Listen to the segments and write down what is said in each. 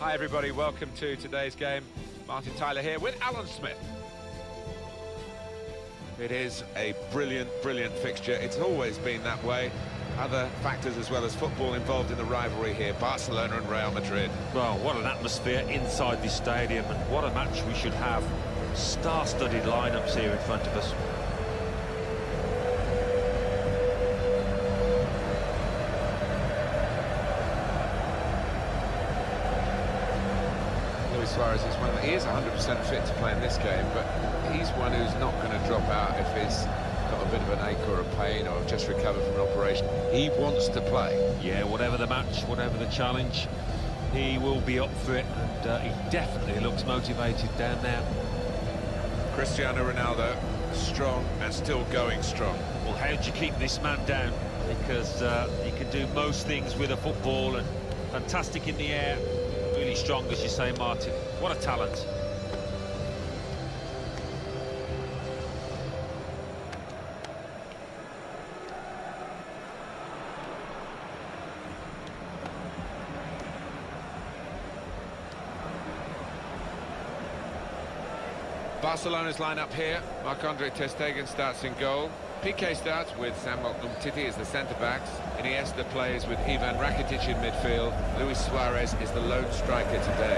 Hi everybody, welcome to today's game. Martin Tyler here with Alan Smith. It is a brilliant fixture. It's always been that way. Other factors as well as football involved in the rivalry here. Barcelona and Real Madrid. Well, what an atmosphere inside this stadium, and what a match we should have. Star-studded lineups here in front of us. Luis Suarez he is 100% fit to play in this game, but he's one who's not going to drop out if he's got a bit of an ache or a pain or just recovered from an operation. He wants to play. Yeah, whatever the match, whatever the challenge, he will be up for it, and he definitely looks motivated down there. Cristiano Ronaldo, strong and still going strong. Well, how do you keep this man down? Because he can do most things with a football, and fantastic in the air, really strong, as you say, Martin. What a talent. Barcelona's lineup here. Marc-Andre ter Stegen starts in goal. Piqué starts with Samuel Umtiti as the centre-backs. Iniesta plays with Ivan Rakitic in midfield. Luis Suarez is the lone striker today.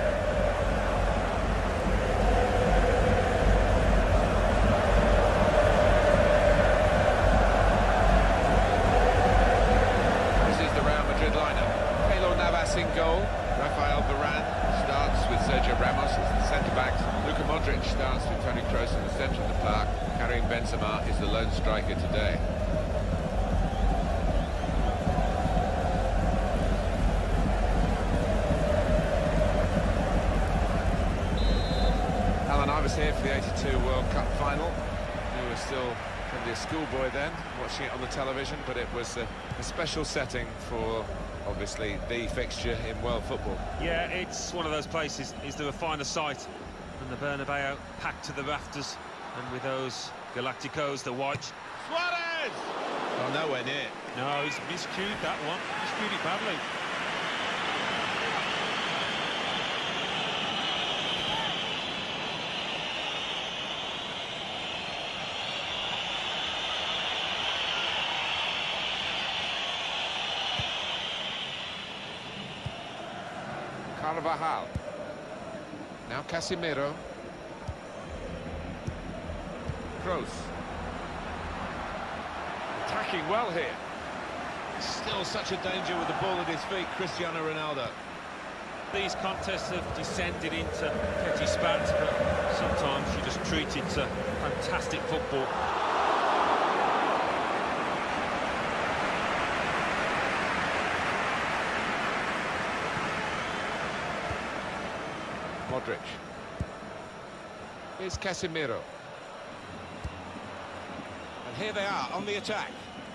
This is the Real Madrid lineup. Keylor Navas in goal. Rafael Varane starts with Sergio Ramos as the centre-backs. Luka Modric starts with Toni Kroos in the centre of the park. Karim Benzema is the lone striker today. Alan, I was here for the '82 World Cup final. You were still probably a schoolboy then, watching it on the television, but it was a special setting for, obviously, the fixture in world football. Yeah, it's one of those places. Is there a finer sight than the Bernabeu, packed to the rafters, and with those Galacticos, the white. Suarez! Oh, nowhere near. No, he's miscued that one. Miscued it badly. Carvajal. Now Casemiro. Kroos. Attacking well here. Still such a danger with the ball at his feet, Cristiano Ronaldo. These contests have descended into petty spats, but sometimes you just treat it to fantastic football. Modric. Here's Casemiro. And here they are on the attack.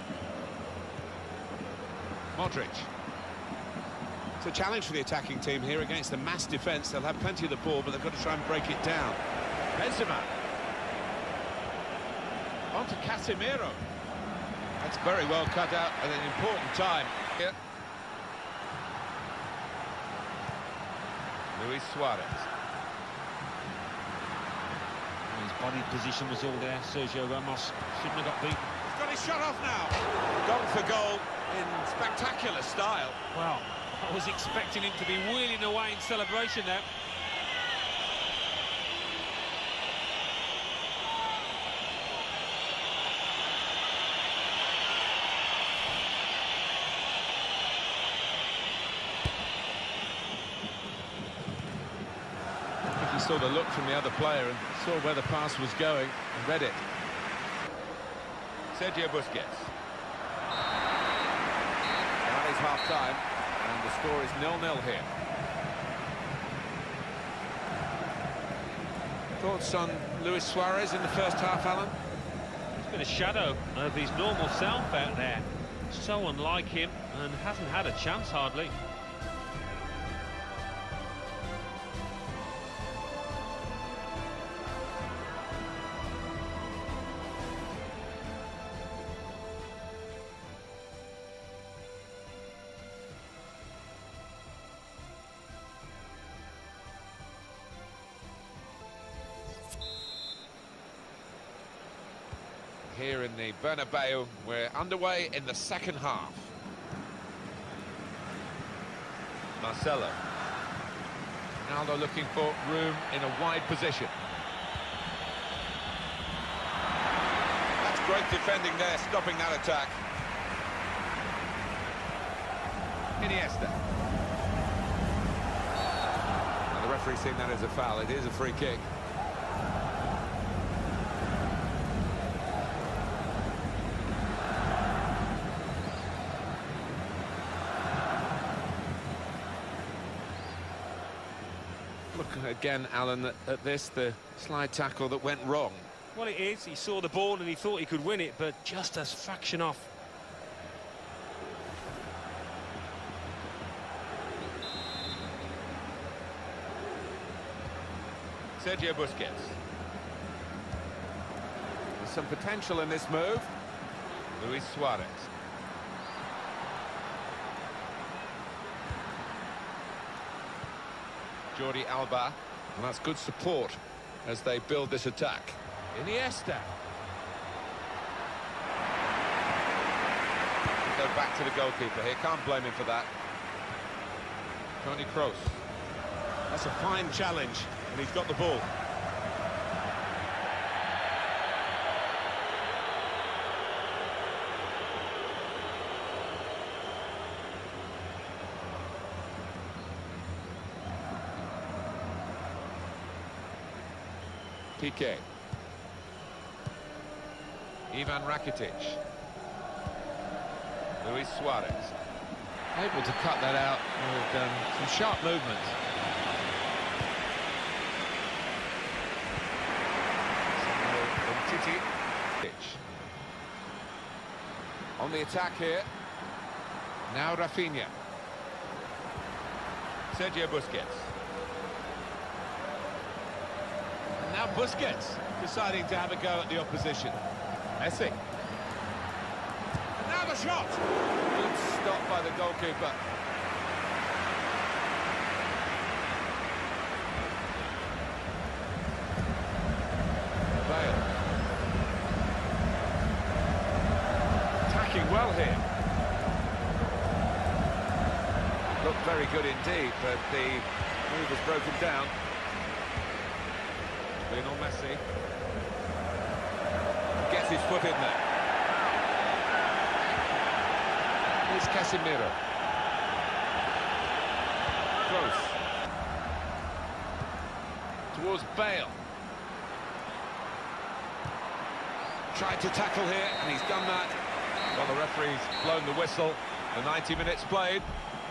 Modric. It's a challenge for the attacking team here against the mass defence. They'll have plenty of the ball, but they've got to try and break it down. Benzema. On to Casemiro. That's very well cut out at an important time. Here. Luis Suarez. His body position was all there. Sergio Ramos shouldn't have got beaten. He's got his shot off now. Gone for goal in spectacular style. Well, I was expecting him to be wheeling away in celebration there. He saw the look from the other player and saw where the pass was going and read it. Sergio Busquets. Now is half-time, and the score is 0-0 here. Thoughts on Luis Suarez in the first half, Alan? He's been a shadow of his normal self out there. So unlike him, and hasn't had a chance hardly. here in the Bernabeu. We're underway in the second half. Marcelo. Ronaldo looking for room in a wide position. That's great defending there, stopping that attack. Iniesta. Now the referee's seen that as a foul. It is a free kick. Look again, Alan, at this, the slide tackle that went wrong. Well, it is. He saw the ball and he thought he could win it, but just a fraction off. Sergio Busquets. There's some potential in this move. Luis Suarez. Jordi Alba. And that's good support as they build this attack. Iniesta. Go back to the goalkeeper here. Can't blame him for that. Toni Kroos. That's a fine challenge, and he's got the ball. Piqué. Ivan Rakitic. Luis Suarez. Able to cut that out with some sharp movements. On the attack here. Now Rafinha. Sergio Busquets. Now Busquets deciding to have a go at the opposition. Messi. Now the shot! Good stop by the goalkeeper. Bale. Attacking well here. Looked very good indeed, but the move was broken down. Lionel Messi gets his foot in there. Here's Casemiro. Close. Towards Bale. Tried to tackle here, and he's done that. Well, the referee's blown the whistle. The 90 minutes played.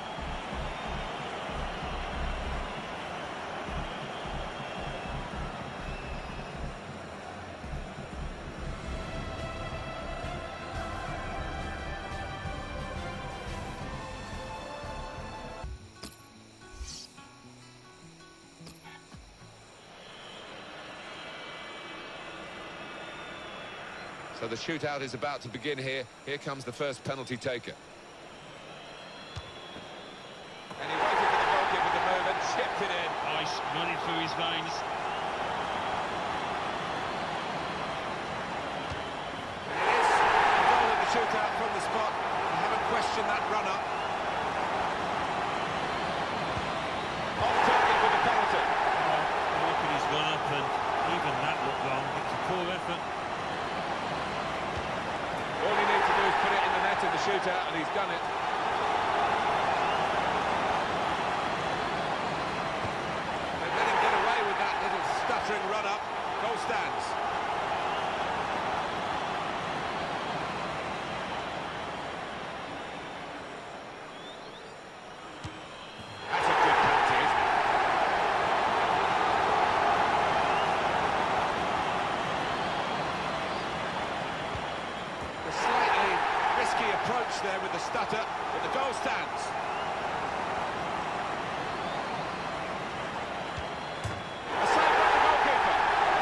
So the shootout is about to begin here. Here comes the first penalty taker. And he waited for the goalkeeper to move and chipped it in. Ice running through his veins. And it is a goal in the shootout from the spot. You haven't questioned that run-up. On target with the penalty. Look at his run-up, and even that looked wrong. It's a poor effort. All he needs to do is put it in the net in the shootout, and he's done it. They let him get away with that little stuttering run-up. Goal stands. That's a good penalty, isn't it? A slightly risky approach there with the stutter, but the goal stands. A save by the goalkeeper.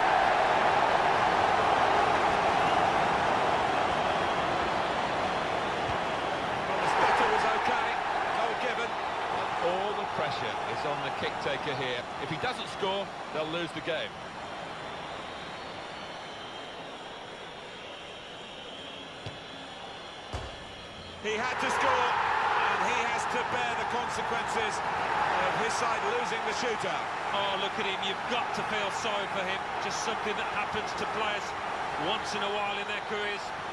Well, the stutter was okay. Goal given. All the pressure is on the kick taker here. If he doesn't score, they'll lose the game. He had to score, and he has to bear the consequences of his side losing the shootout. Oh, look at him, you've got to feel sorry for him. Just something that happens to players once in a while in their careers.